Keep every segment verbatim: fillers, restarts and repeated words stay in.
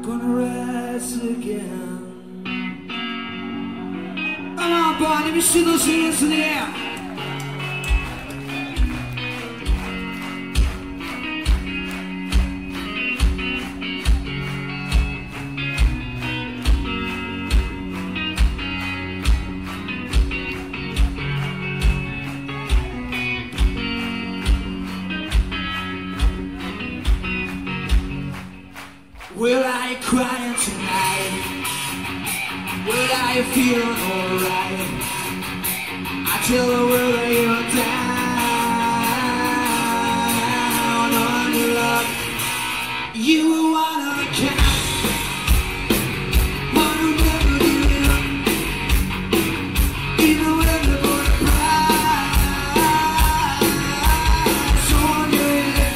gonna rise again. Come on, boy, let me see those hands in the air. Will I cry tonight? Will I feel alright? I tell the world that you're down on your luck. You were one of a kind, one who never gave up, even when the boy prize on your head.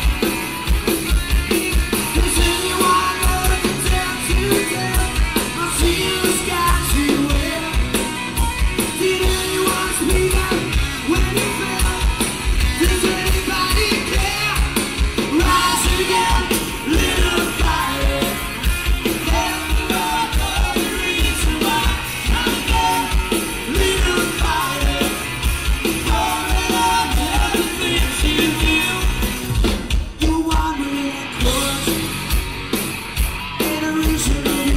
Does anyone know the dance you tell? I see the skies you wear. Did anyone speak up when you fell? Does anybody care? Rise again, little fire. Let the road know the reason why. Come again, little fire. Pouring on the things you do. You wandering across in a reason to be.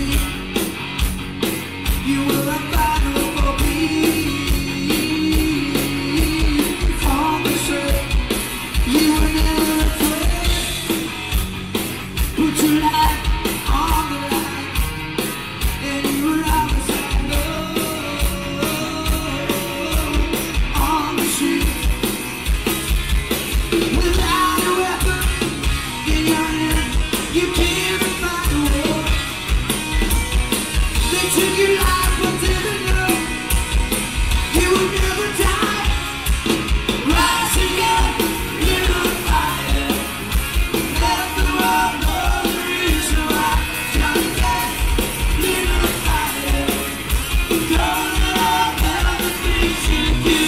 You will have battle for peace. On the street, you were never afraid. Put your life on the line, and you were always alone. On the street, without a weapon in your hand, you came to fight the war. They took your life, but didn't know you would never die. Rise again, little fire. Let the world know the reason why. Come again, little fire. Don't let all the things you do.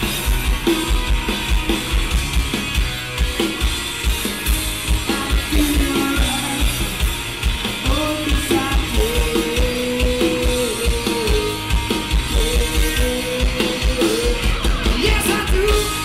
I'm feeling alright. Oh, yes, I do. Yes, I do.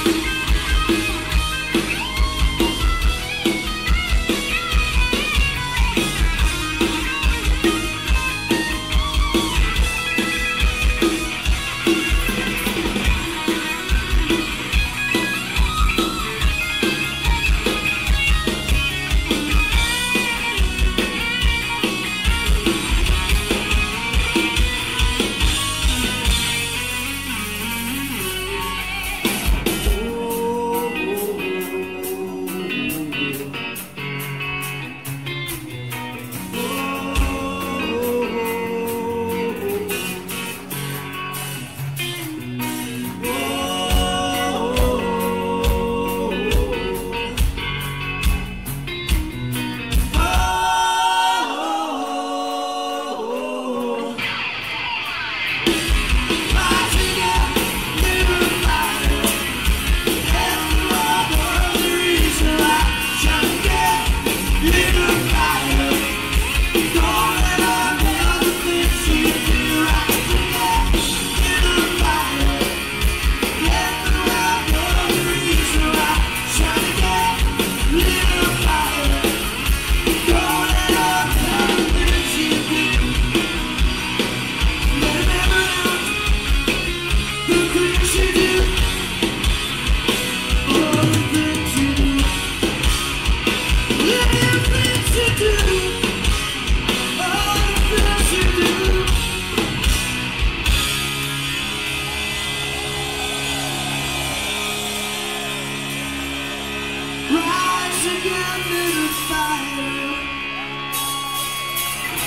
Rise again, little fire.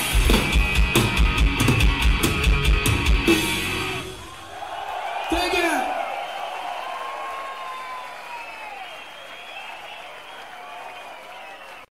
Thank you.